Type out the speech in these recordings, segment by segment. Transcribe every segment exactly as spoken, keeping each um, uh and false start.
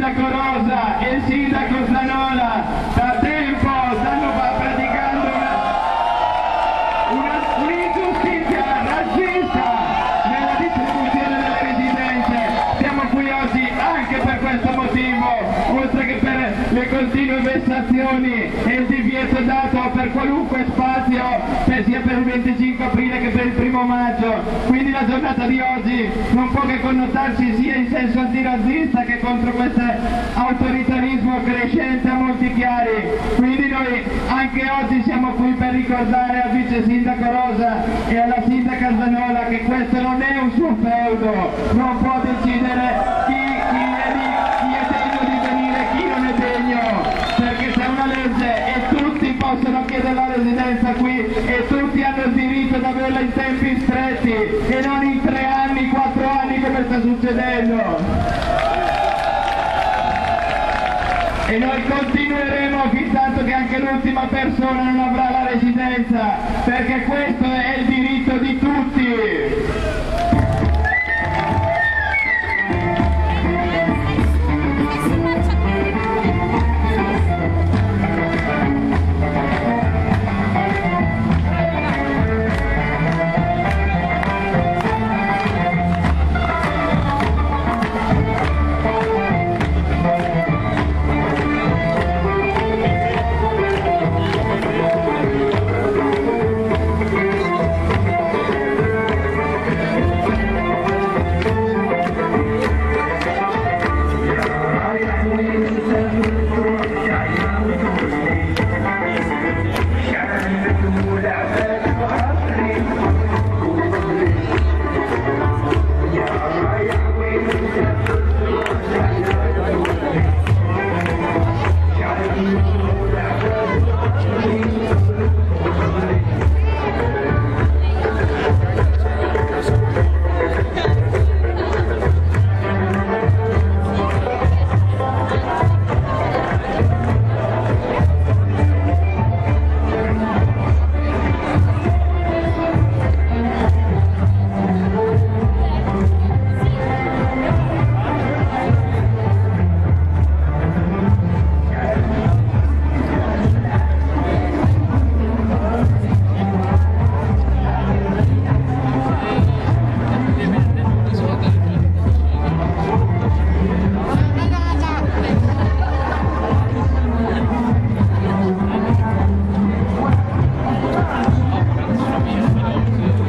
sindaco Rosa e il sindaco Zanola da tempo stanno praticando una, un'ingiustizia razzista nella distribuzione delle residenze. Siamo qui oggi anche per questo motivo, oltre che per le continue vessazioni e il divieto dato per qualunque spazio, sia per il venticinque aprile che per il primo maggio. Quindi la giornata di oggi non può che connotarsi sia in senso antirazzista che contro questo autoritarismo crescente a molti chiari. Quindi noi anche oggi siamo qui per ricordare al vice sindaco Rosa e alla sindaca Zanola che questo non è un suo feudo, non può decidere chi, chi, è, chi è degno di venire e chi non è degno, perché c'è una legge e tutti possono chiedere la residenza qui e tutti hanno il diritto ad averla in tempi stretti e non in tre anni, quattro anni come sta succedendo. E noi continueremo fin tanto che anche l'ultima persona non avrà la residenza, perché questo è il diritto di tutti.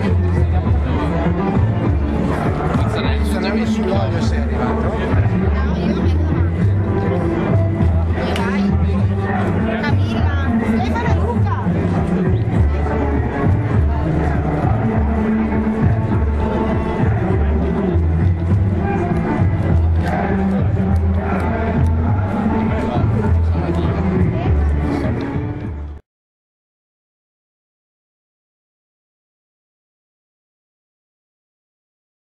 Sull'olio sei arrivato?